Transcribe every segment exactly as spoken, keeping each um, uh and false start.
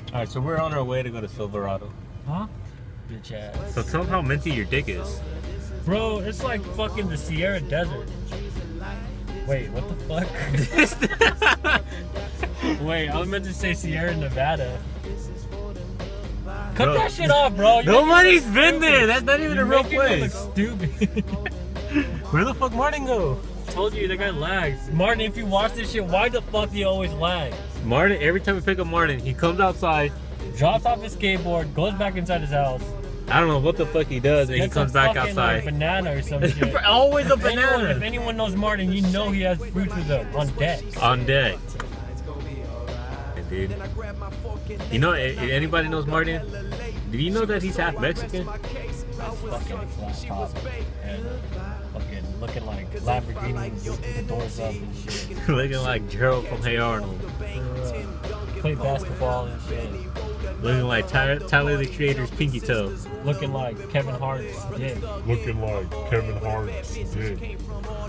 Alright, so we're on our way to go to Silverado. Huh? Bitch ass. So tell them how minty your dick is. Bro, it's like fucking the Sierra Desert. Wait, what the fuck? Wait, I was meant to say Sierra Nevada. Cut Bro. that shit off, bro. You're Nobody's been there. That's not even You're a real making me look place. stupid. Where the fuck Martin go? Told you that guy lags. Martin, if you watch this shit, why the fuck do you always lag? Martin, every time we pick up Martin, he comes outside, Drops off his skateboard, goes back inside his house. I don't know what the fuck he does, and he gets comes a back fucking, outside. Like, banana or some shit. Always a If anyone, banana. if anyone knows Martin, you know he has fruits with them on deck. On deck. Yeah, dude. You know, if anybody knows Martin, do you know that he's half Mexican? Fucking flat top and fucking looking like Lamborghinis with the doors up and shit. Looking like Gerald from Hey Arnold. Uh, play basketball and shit. Looking like Tyler, Tyler the Creator's pinky toe. Looking like Kevin Hart's dick. Looking like Kevin Hart's dick.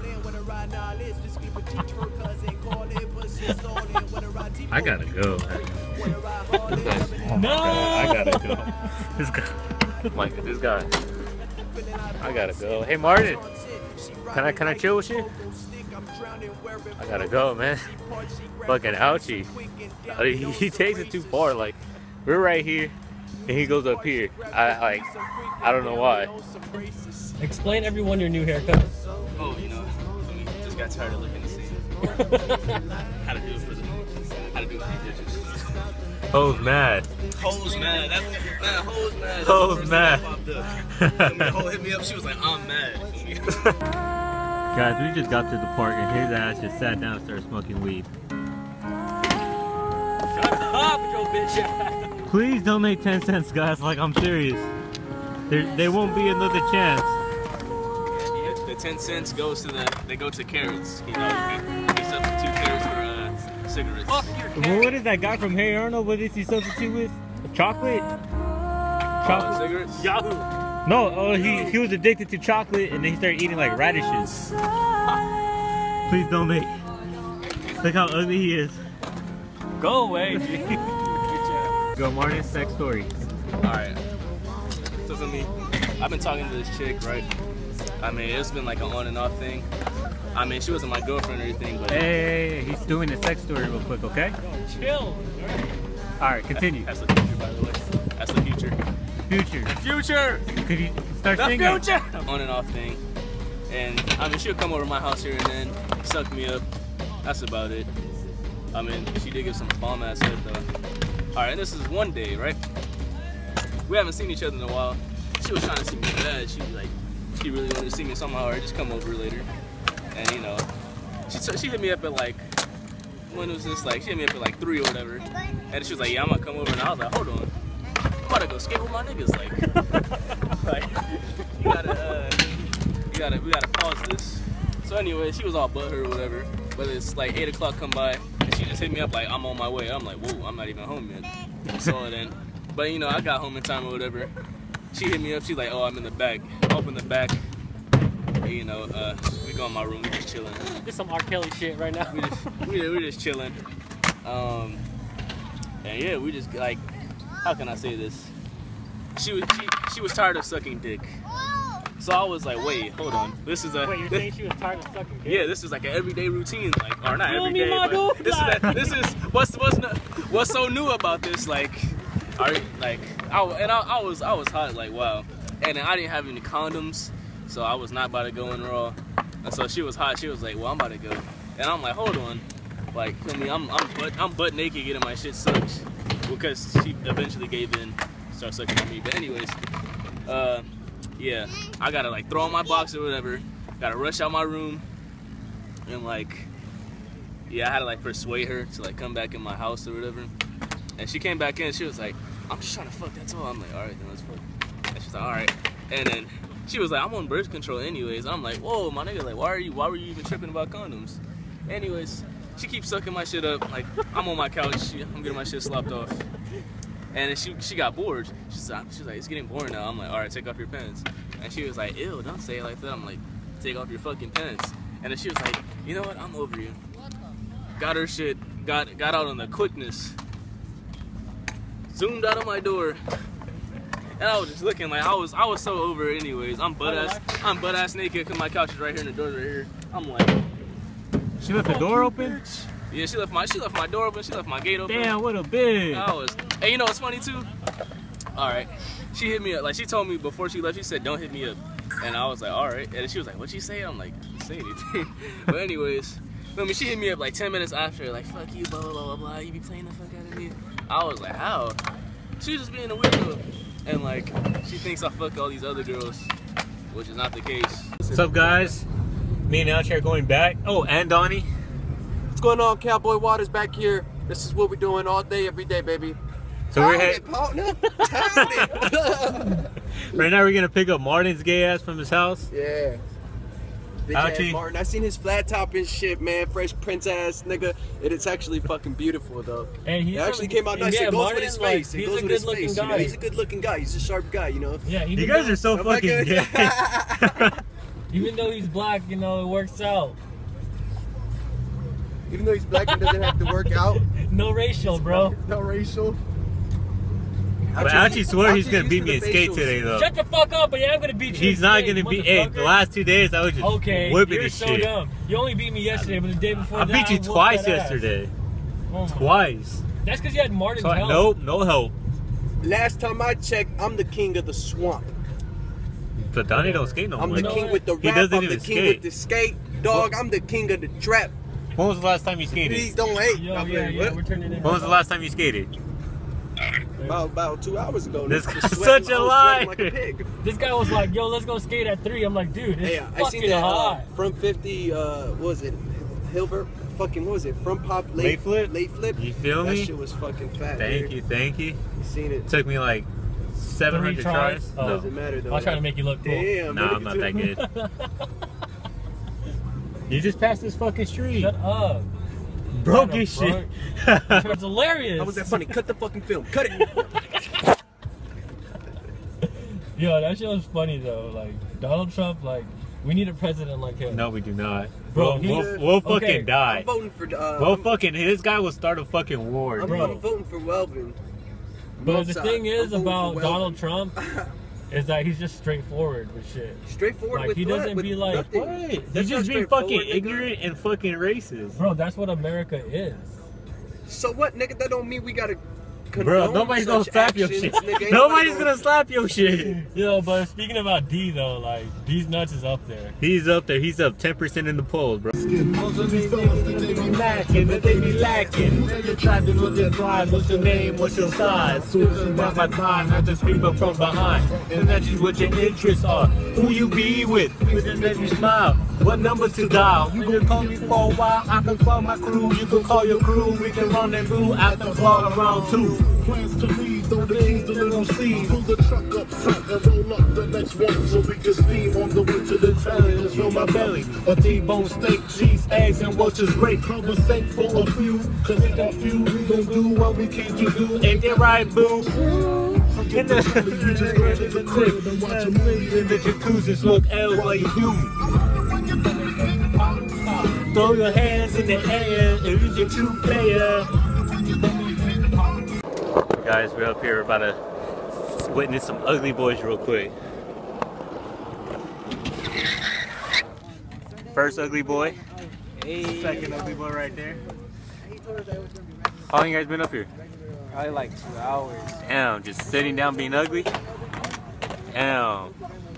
I gotta go. This guy's, oh No! God, I gotta go. This guy, Mike, this guy. I gotta go. Hey Martin, can I can I chill with you? I gotta go, man. Fucking ouchie. I mean, he, he takes it too far. Like we're right here, and he goes up here. I like, I don't know why. Explain everyone your new haircut. Oh, you know, just got tired of looking the same. How to do it for the how to do it for the bitches. Hoes mad. Hoes mad. That's man, hoes mad. That's Hoes the first mad. thing that popped up. When the hoe hit me up, she was like, I'm mad. Guys, we just got to the park, and his ass just sat down and started smoking weed. Shut up, your bitch ass. Please donate ten cents, guys. Like, I'm serious. There, there won't be another chance. The, the ten cents goes to the, they go to carrots. You know, they substitute carrots for uh, cigarettes. Fuck your Well, what is that guy from Hey Arnold? What does he substitute with? Chocolate? Uh, Chocolate? cigarettes? Yahoo. No, oh, he, he was addicted to chocolate, and then he started eating, like, radishes. Please donate. Look how ugly he is. Go away, G. Go, Martin, sex story. Alright. So for me, I've been talking to this chick, right? I mean, it's been like an on and off thing. I mean, she wasn't my girlfriend or anything, but... Hey, hey, hey, he's doing a sex story real quick, okay? Chill. Alright, continue. That's the future, by the way. That's the future. Future. Future! Could you start The singing? future! On and off thing. And, I mean, she'll come over to my house here and then, suck me up. That's about it. I mean, she did give some bomb-ass head, though. Alright, and this is one day, right? We haven't seen each other in a while. She was trying to see me bad. She was like, she really wanted to see me somehow, or just come over later. And, you know, she, she hit me up at like, when was this? Like, she hit me up at like three or whatever. And she was like, yeah, I'm gonna come over. And I was like, hold on. I'm about to go skate with my niggas. Like, like you gotta, uh, you gotta, we gotta pause this. So anyway, she was all butthurt or whatever. But it's like eight o'clock come by, and she just hit me up like, I'm on my way. I'm like, whoa, I'm not even home yet. So then, but you know, I got home in time or whatever. She hit me up, she's like, oh, I'm in the back. Open the back. And, you know, uh, we go in my room, we just chilling. This some R. Kelly shit right now. We just, we, we just chilling. Um, and yeah, we just like, how can I say this? She was, she, she was tired of sucking dick. So I was like, wait, hold on. This is a. Wait, you're this, saying she was tired of sucking dick? Yeah, this is like an everyday routine, like, or not Feel every me, day, my but dude? this is Like- that, this is what's what's no, what's so new about this, like, are like, I and I, I was I was hot, like, wow, and I didn't have any condoms, so I was not about to go in raw, and so she was hot. She was like, well, I'm about to go, and I'm like, hold on, like, feel me, I'm I'm butt I'm butt naked getting my shit sucked, because she eventually gave in, started sucking on me. But anyways, uh, yeah, I gotta like throw on my box or whatever. Gotta rush out my room, and like, yeah, I had to like persuade her to like come back in my house or whatever. And she came back in, she was like, I'm just trying to fuck, that's all. I'm like, alright, then let's fuck. And she's like, alright. And then she was like, I'm on birth control anyways. I'm like, whoa, my nigga, like, why are you, why were you even tripping about condoms? Anyways, she keeps sucking my shit up. Like, I'm on my couch, she, I'm getting my shit slopped off. And then she, she got bored. She's like, she's like, it's getting boring now. I'm like, alright, take off your pants. And she was like, ew, don't say it like that. I'm like, take off your fucking pants. And then she was like, you know what, I'm over you. Got her shit, got got out on the quickness. zoomed out of my door. And I was just looking like I was I was so over it anyways. I'm butt ass I'm butt ass naked because my couch is right here and the door's right here. I'm like, She left the door open? yeah, she left my she left my door open, she left my gate open. Damn, what a bitch. I was, and you know what's funny too? All right, she hit me up, like she told me before she left, she said, don't hit me up. And I was like, all right. And she was like, what'd you say? I'm like, didn't say anything. But anyways, I mean, she hit me up like ten minutes after, like, fuck you, blah, blah, blah, blah, blah. You be playing the fuck out of me. I was like, how? She was just being a weirdo. And like, she thinks I fuck all these other girls, which is not the case. What's up, guys? Me and Alch are going back. Oh, and Donnie. What's going on, Cowboy Waters back here? This is what we're doing all day, every day, baby. So we're head partner. Pound right now we're gonna pick up Martin's gay ass from his house. Yeah. Bitch ass Ouchie. Martin. I seen his flat top and shit, man. Fresh Prince ass nigga. It is actually fucking beautiful though. And he It actually came out nice. Yeah, it goes Martin, with his like, face. It he's goes a with his good-looking face. You know? guy. He's a good looking guy. He's a sharp guy, you know. Yeah, even You guys though, are so I'm fucking like, gay. even though he's black, you know, it works out. Even though he's black and doesn't have to work out. No racial, bro. No racial. But Alchie swear he's Alchie's gonna beat used to me in the skate facials. today though. Shut the fuck up, but yeah, I'm gonna beat you. He's not today, gonna beat. Hey, the motherfucker. last two days I was just Okay, whipping you're his so shit. dumb. You only beat me yesterday, but the day before I that, beat you whooped twice that ass. yesterday. Oh my- Twice. That's because you had Martin's Twi- help. nope, no help. Last time I checked, I'm the king of the swamp. But Donnie don't skate no I'm more. the king with the He rap. doesn't I'm the even king skate. with the skate. Dog, I'm the king of the trap. When was the last time you Please skated? don't hate. Yo, I'm yeah, like, yeah, what? we're turning in. When was the last time you skated? About, about two hours ago. This nigga. guy's Sweating- such a I was liar. sweating like a pig. This guy was like, "Yo, let's go skate at three." I'm like, "Dude, it's Hey, I fucking seen that uh, hot." from fifty. Uh, what was it? Hilbert. Fucking what was it? From pop late, Late flip? Late flip. You feel that me? shit was fucking fat. Thank dude. you, thank you. You seen it? Took me like seven hundred Three tries. tries? Oh. Doesn't No, matter though. I was trying to make you look cool. Damn. nah, man, I'm not look that at good. You just passed this fucking street. Shut up. Broke Shut his up, shit. It's hilarious. How was that funny? Cut the fucking film. Cut it. Yo, that shit was funny though. Like Donald Trump, like we need a president like him. No, we do not. Bro, Bro, he- we'll, we'll fucking okay. die. I'm voting for. Uh, We'll I'm, fucking, this guy will start a fucking war. I'm, Bro. I'm voting for Welvin. But the Northside. thing is I'm voting about for Welvin. Donald Trump is that he's just straightforward with shit. Straightforward Like, with he what? doesn't With be like, nothing. What? He's That's just not being fucking straightforward, nigga. ignorant and fucking racist. Bro, that's what America is. So what, nigga? That don't mean we gotta. Bro, condone nobody's gonna such slap your actions, shit. nigga. Ain't Nobody's nobody gonna slap your shit. Yo, but speaking about D though, like D's nuts is up there. He's up there. He's up ten percent in the polls, bro. Most of these fellas think they be lacking, but they be lacking. Then you try to look at pride. What's your name? What's your size? Switching about my time, not just people from behind. And that's just what your interests are. Who you be with? We just let you smile. What number to dial? You can call me for a while. I can call my crew. You can call your crew. We can rendezvous after ball around two. plans to leave, throw the keys to little seed. Pull the truck up front and roll up the next one so we can steam on the way to the telly. Just fill my belly. A T-bone steak, cheese, eggs, and what's just great. Cover steak for a few, cause it got few. We gon' do what we came to do. Ain't that right, boo? Forget the telly, you just grab at the crib and watch a movie. In the jacuzzi, smoke L's while you do. Throw your hands in the air if you're a true player. Guys, we're up here about to witness some ugly boys real quick. First ugly boy. Second ugly boy right there. How long you guys been up here? Probably like two hours. Damn, just sitting down being ugly? Damn.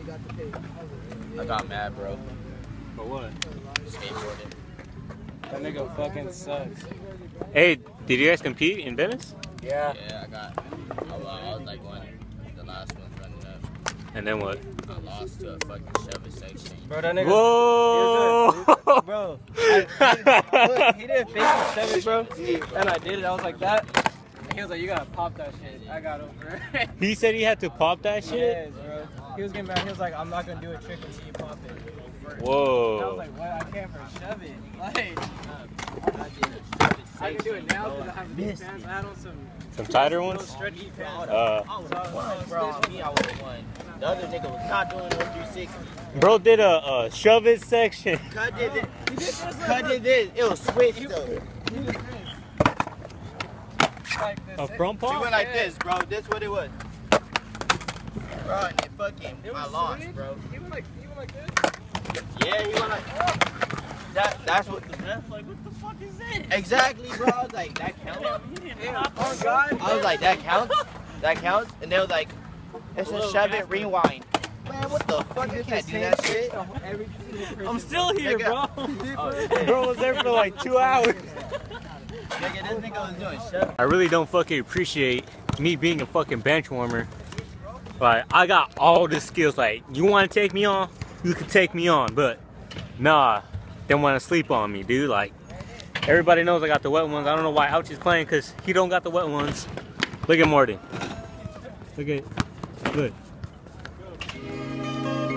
I got mad, bro. For what? Skateboarding. That nigga fucking sucks. Hey, did you guys compete in Venice? Yeah. Yeah, I got. I, I was like one, the last one running up. And then what? I lost to a fucking Chevy section. Bro, that nigga. Whoa! Bro, I, look, he didn't fake it seven, bro. And I did it. I was like that. And he was like, "You gotta pop that shit." I got over it. He said he had to pop that shit? Yes, bro. He was getting mad. He was like, "I'm not gonna do a trick until you pop it." And I was Whoa. like, "What? I can't for shove it." Like, I can do it now because I have these pants. I had on some Some tighter little ones? stretchy pants. Uh, I was one, bro. On me, I was one. The other nigga was not doing no three sixty. bro did a, a shove it section. Cut did this. Cut did this. It was switched though. A front paw? He went like this, bro. This what it was. Bro, and it fucking, I lost, bro. He went like, he went like this. Yeah, he went like, that, that's what. Like, what the fuck is that? Exactly, bro. I was like, that counts? Oh God. I was like, that counts? That counts? And they was like, it's a shove it, rewind. Man, what the fuck? You can't do that shit. I'm still here, bro. Nigga, Bro was there for like two hours. nigga, this nigga was doing shove. I really don't fucking appreciate me being a fucking bench warmer. Like, I got all the skills. Like, you want to take me on? You can take me on. But, nah, they want to sleep on me, dude. Like, everybody knows I got the wet ones. I don't know why Ouch is playing because he don't got the wet ones. Look at Martin. Look at, look.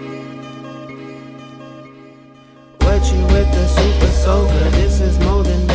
What you with the super soaker? This is more than